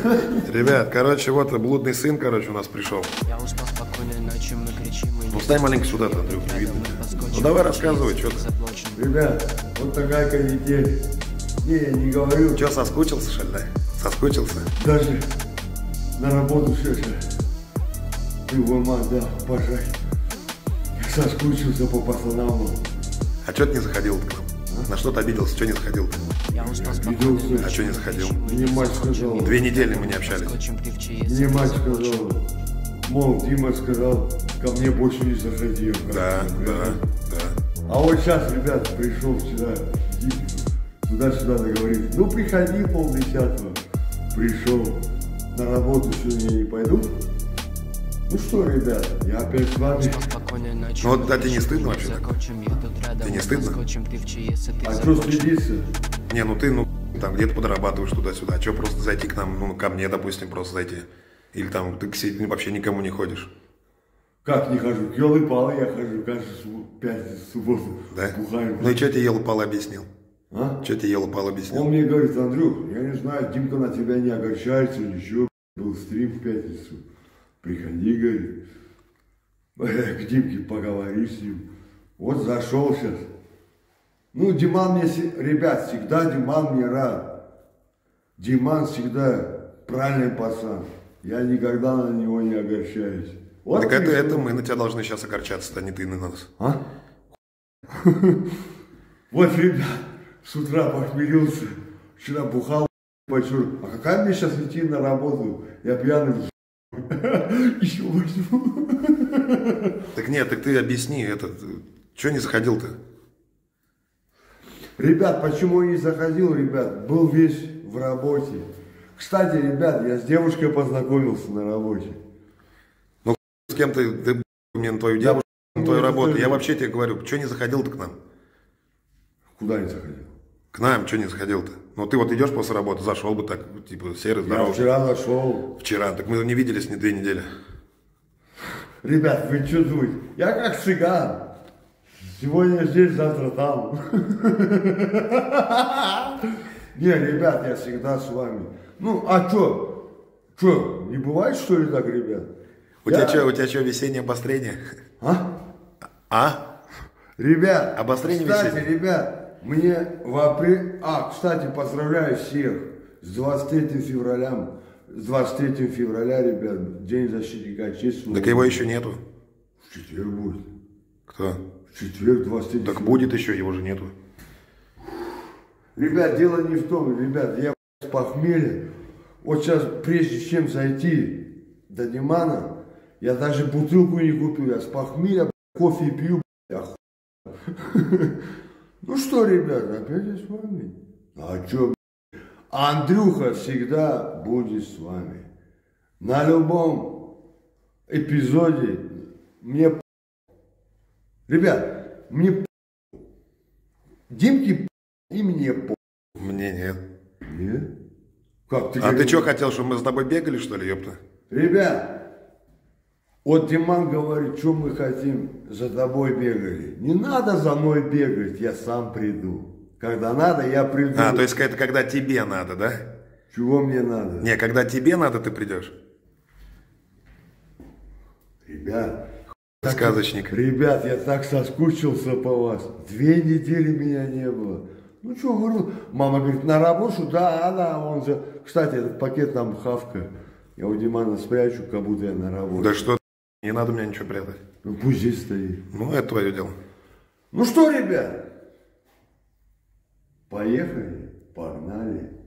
Ребят, короче, вот блудный сын, короче, у нас пришел. Я устал спокойной ночью, мы кричим и Ну, стай маленько сюда-то, Андрюх, не видно. Ну, давай рассказывай, что ты. Ребят, вот такая канитель. Не, я не говорю. Че, соскучился, что ли, да? Соскучился? Даже на работу шедший. Ты в мать, да, пожалуй. Я соскучился по пацанам. А что ты не заходил-то к нам? На что ты обиделся? Что не заходил-то? А что не заходил? Мне мать сказала. 2 недели мы не общались. Мне мать сказала. Мол, Дима сказал, ко мне больше не заходи. Да. А вот сейчас, ребят, пришел вчера туда-сюда договорились. Ну, приходи 9:30. Пришел. На работу сегодня не пойду. Ну что, ребят, я опять с вами. Ну вот, а тебе не стыдно вообще так? Тебе не стыдно? А что следиться? Не, ну ты, там где-то подрабатываешь туда-сюда. А что просто зайти к нам, ну, ко мне, допустим, просто зайти? Или там ты вообще никому не ходишь? Как не хожу? К елы-палы я хожу каждую пятницу, субботу. Да? Бухаю. Ну и что тебе елы-палы объяснил? А? Что тебе елы-палы объяснил? Он мне говорит: Андрюх, я не знаю, Димка на тебя не огорчается или еще. Был стрим в пятницу. Приходи, говорит. К Димке поговори с ним. Вот зашел сейчас. Ну, Диман мне, ребят, всегда Диман мне рад. Диман всегда правильный пацан. Я никогда на него не огорчаюсь. Вот так это мы на тебя должны сейчас огорчаться, а не ты на нас. А? Вот, ребят, с утра похмелился. Вчера бухал, почур. А какая мне сейчас идти на работу? Я пьяный. Еще возьму. Так нет, так ты объясни, что не заходил-то? Ребят, почему я не заходил, ребят? Был весь в работе. Кстати, ребят, я с девушкой познакомился на работе. Ну, с кем ты мне на твою девушку, на твою работу? Я вообще тебе говорю, что не заходил-то к нам? Куда не заходил? К нам, что не заходил-то? Ну, ты вот идешь после работы, зашел бы так, типа, серый, здоровый. Я вчера зашел. Вчера, так мы не виделись не 2 недели. Ребят, вы что думаете? Я как цыган. Сегодня здесь, завтра там. Не, ребят, я всегда с вами. Ну, а что? Что, не бывает, что ли, так, ребят? У тебя что, весеннее обострение? А? Ребят, обострение кстати, весеннее? Ребят, мне в апреле... кстати, поздравляю всех с 23 февраля. С 23 февраля, ребят, День защитника Отечества. Так его еще нету. В четверг будет. Кто? В четверг 23 Так февраля. будет еще, его же нету. Ребят, дело не в том, ребят, я с похмелья. Вот сейчас, прежде чем зайти до Димана, я даже бутылку не купил. Я с похмелья кофе пью, Ну что, ребят, опять я с вами. А что, Андрюха всегда будет с вами. На любом эпизоде мне... Ребят, мне... Димке и мне Мне нет. Нет? Как ты? А ты что хотел, чтобы мы с тобой бегали, что ли, ёпта? Ребят, вот Диман говорит, что мы хотим, за тобой бегали. Не надо за мной бегать, я сам приду. Когда надо, я приду. То есть это когда тебе надо, да? Чего мне надо? Не, когда тебе надо, ты придешь. Ребят, сказочник. Ребят, я так соскучился по вас. 2 недели меня не было. Ну что, говорю, мама говорит, на работу? Да, он же... Кстати, этот пакет там хавка. Я у Димана спрячу, как будто я на работе. Да что, не надо мне ничего прятать. Ну пусть здесь стоит. Ну, это твое дело. Ну что, ребят, поехали, погнали.